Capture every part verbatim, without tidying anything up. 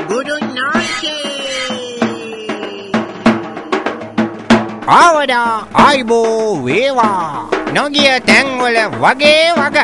Guru Nasi. Awada aibo wewa. Nogia tengwala wage waga.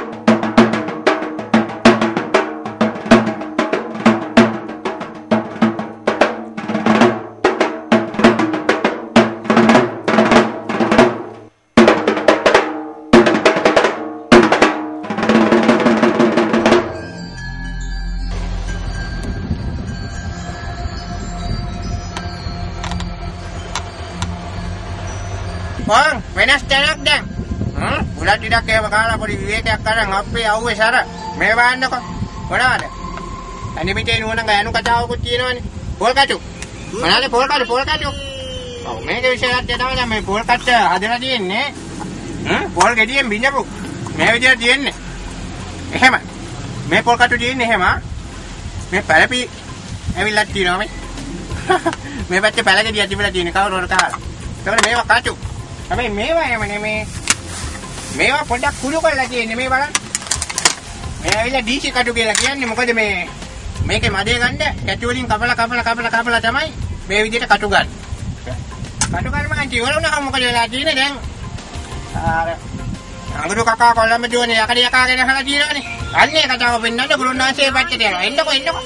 Bang, wenas tenak dang. Hmm, bulan tidak kayak bakal apa di wilayah sekarang ngapain aku esara. Mewah anda kok. Mana ada? Ani bicara nu nang anu kacau aku cina ni. Pol kacu. Mana ada pol kacu, pol kacu. Oh, mereka bisa lihat dia tahu dah, mereka pol kacu ada lagi ni. Hmm, pol gede yang binja bu. Mereka dia dia ni. Eh mah, mereka pol kacu dia ni eh mah. Mereka pada pi, eh lihat cina ni. Mereka baca pada dia dia dia ni kau orang kau. Tapi mereka kacu. Tapi mewah yang mana me, mewah produk kudu kan lagi ni mewah kan? Mewah ini di sini kadu ke lagi ni muka je me, me ke made kan deh, kecuali kapal kapal kapal kapal macamai, mewah dia katugan, katugan macam orang nak muka je lagi ni deng. Anggur kakak kalau macam ni, akak dia kakak nak lagi ni, ane kata aku benda tu guru nasi baca dia, endo ko endo ko.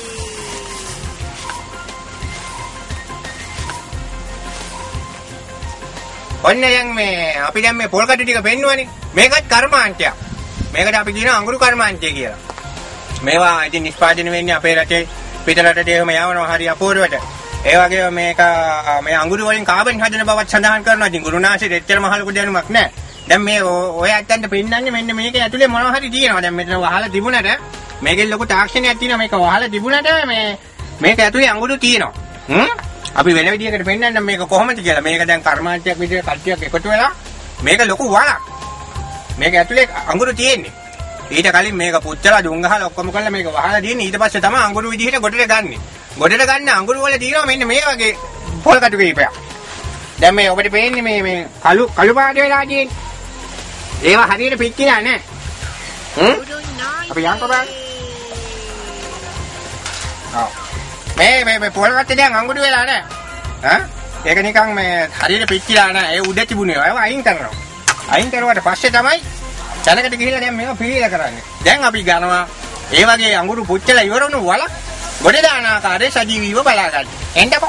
ඔන්න දැන් මේ අපි දැන් මේ පොල් කටු ටික පෙන්නුවනේ. මේකත් කර්මාන්තයක්. මේකට අපි කියනවා අඟුරු කර්මාන්තය කියලා. මේවා ඉතින් නිෂ්පාදනය වෙන්නේ අපේ රටේ පිටරටට එහෙම යවනවා හරි අපූර්වට. ඒ වගේම මේක මේ අඟුරු වලින් කාබන් හදන බවත් සඳහන් කරනවා. ඉතින් ගුරුනාසිට එච්චර මහලු දැනුමක් නැහැ. දැන් මේ ඔය ඇත්තන්ට පෙන්නන්නේ මෙන්න මේක ඇතුලේ මොනවා හරි තියෙනවා. දැන් මෙතන වහලා තිබුණට මේකෙන් ලොකු තාක්ෂණයක් තියෙනවා. මේක වහලා තිබුණට මේ මේක ඇතුලේ අඟුරු තියෙනවා. හ්ම් අපි වෙන විදිහකට පෙන්නන්න මේක කොහොමද කියලා. මේක දැන් කර්මාන්තයක් විදිහට කට්ටියක් එකතු වෙලා මේක ලොකු වලක්. මේක ඇතුලේ අඟුරු තියෙන්නේ. ඊට කලින් මේක පුච්චලා දුම් ගහලා ඔක්කොම කරලා මේක වහලා තියෙන්නේ. ඊට පස්සේ තමයි අඟුරු විදිහට ගොඩට ගන්නෙ. ගොඩට ගන්න අඟුරු වල තියෙනවා මෙන්න මේ වගේ පොල් කටු කීපයක්. දැන් මේ ඔබට පේන්නේ මේ මේ කළු කළු පාට වෙලා තියෙන්නේ. ඒවා හරියට පිච්චිලා නැහැ. හ්ම්? අපි යන්කෝ බලන්න. ආ මේ මේ මේ පොල් කට්ටේ දැන් අඟුරු වෙලා නැහැ. ඈ? ඒක නිකන් මේ හරියට පිච්චිලා නැහැ. ඒ උඩ තිබුණේ ඒවා අයින් කරනවා. අයින් කරුවාට පස්සේ තමයි දැනකට ගිහිල්ලා දැන් මේක පිළිලා කරන්නේ. දැන් අපි ගන්නවා ඒ වගේ අඟුරු පුච්චලා ඉවර වුණු වල ගොඩ දාන ආකාරයේ සජීවීව බලා ගන්න. එන්නකො.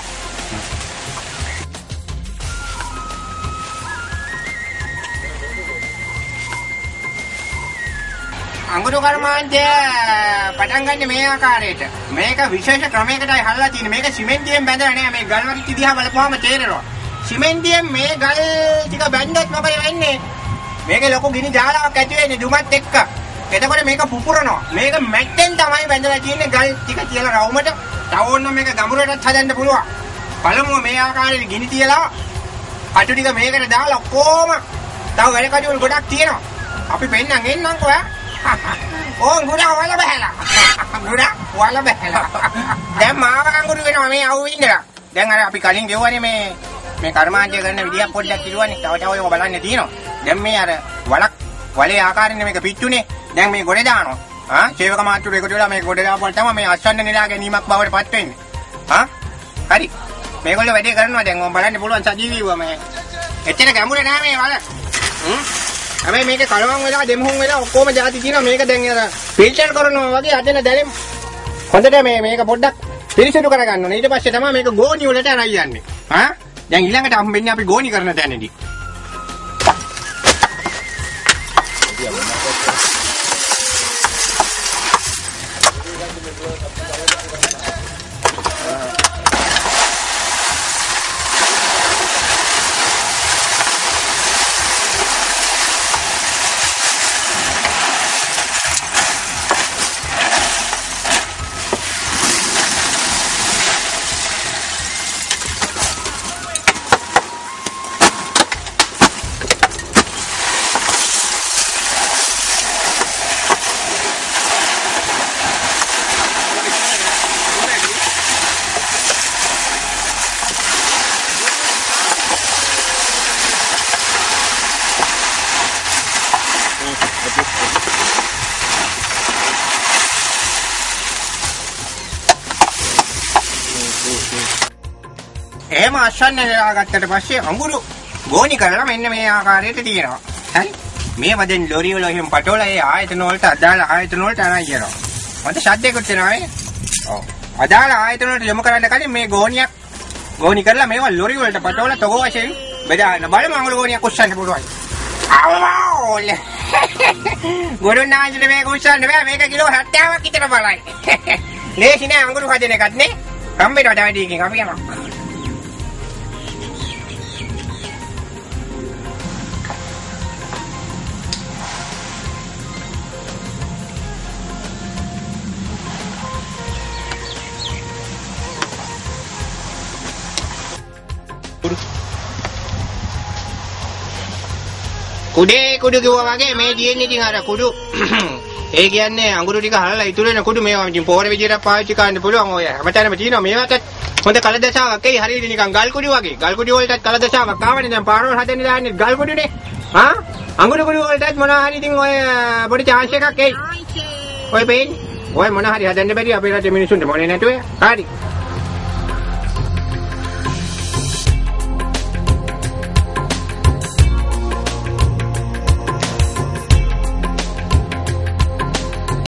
අඟුරු කර්මාන්තය පටන් ගන්න මේ ආකාරයට. මේක විශේෂ ක්‍රමයකටයි හදලා තියෙන්නේ. මේක සිමෙන්තියෙන් බැඳලා නෑ. මේ ගල් වලින් දිහා බලපුවාම තේරෙනවා. සිමෙන්තියෙන් මේ ගල් ටික බැඳද්දි මොකද වෙන්නේ? මේකේ ලොකු ගිනි ජාලාවක් ඇති වෙන්නේ දුමත් එක්ක. එතකොට මේක පුපුරනවා. මේක මැට්ටෙන් තමයි බැඳලා තියෙන්නේ ගල් ටික තියලා රවුමට. තව ඕන්න මේක ගඹුරටත් හදන්න පුළුවන්. බලමු මේ ආකාරයට ගිනි තියලා අටු ටික මේකට දාලා කොහොම තව වැඩ කටයුතු ගොඩක් තියෙනවා. අපි පෙන්නන් එන්නම්කෝ ඈ. ඕන් ගුඩා වල බහැලා. ගුඩා වල බහැලා. දැන් මාව අඟුරු වෙනවා මේ අවු ඉන්නලා. දැන් අර අපි කලින් ගෙවුවනේ මේ මේ කර්මාන්තය කරන විදියක් පොඩ්ඩක් කිව්වනේ. තව තව ඒවා බලන්න තියෙනවා. දැන් මේ අර වලක් වලේ ආකාරයෙන් මේක පිච්චුනේ. දැන් මේ ගොඩ දානවා. ආ සේවක මාත්‍රු එකතු වෙලා මේ ගොඩ දාපුවා තමයි මේ අස්වන්න නෙලා ගැනීමක් බවට පත් වෙන්නේ. ආ හරි. මේගොල්ලෝ වැඩේ කරනවා දැන් ඔය බලන්න පුළුවන් සජීවීව මේ. එච්චර ගැඹුර නෑ මේ වල. හ්ම්. හැබැයි මේකේ කලවම් වෙලා දෙමුහුන් වෙලා ඔක්කොම જાති තියෙනවා. මේක දැන් අර ෆිල්ටර් කරනවා වගේ අදන දැලෙම්. හොඳට මේ මේක පොඩ්ඩක් පිරිසිදු කරගන්න ඕනේ. ඊට පස්සේ තමයි මේක ගෝණි වලට අරන් යන්නේ. ආ දැන් ඊළඟට හම්බෙන්නේ අපි ගෝණි කරන තැනදී. එහෙම අස්වැන්න නෙලා ගත්තට පස්සේ අඟුරු ගෝණි කරලා මෙන්න මේ ආකාරයට තියෙනවා. හරි. මේ වදෙන් ලොරි වල එහෙම පටෝලා ඒ ආයතන වලට අදාළ ආයතන වලට අරන් යනවා. මට ශබ්දයක්වත් එනවා නේ. ඔව්. අදාළ ආයතන වලට යොමු කරන්න කලින් මේ ගෝණියක් ගෝණි කරලා මේවා ලොරි වලට පටෝලා තොග වශයෙන් බෙදාන්න බලමු අඟුරු ගෝණියක් උස්සන්න පුළුවන්. අවෝල. ගොඩොන් නාන්ජිට මේක උස්සන්න බෑ මේක කිලෝ සත්‍යාවක් විතර බලයි. ලේසි නෑ අඟුරු හදන එකත් නේ. කම්බේට වඩා වැඩිකින් අපි යමු. කුඩේ කුඩු කිව්වා වගේ මේ තියෙන්නේ ඉතින් අර කුඩු ඒ කියන්නේ අඟුරු ටික හලලා ඉතුරු වෙන කුඩු මේවා ඉතින් පොර විදියට පාවිච්චි කරන්න පුළුවන් ඔය හැමතැනම තියෙනවා මේවට හොඳ කලදශාවක් එයි හරියට නිකන් ගල් කුඩු වගේ ගල් කුඩු වලටත් කලදශාවක් ආවනේ දැන් පාරවල් හදන්න දාන්නේ ගල් කුඩුනේ ආ අඟුරු කුඩු වලටත් මොනවා හරි ඉතින් ඔය පොඩි chance එකක් එයි ඔය පේන්නේ ඔය මොනවා හරි හදන්න බැරි අපේ රටේ මිනිස්සුන්ට මොනේ නැටුවේ හරි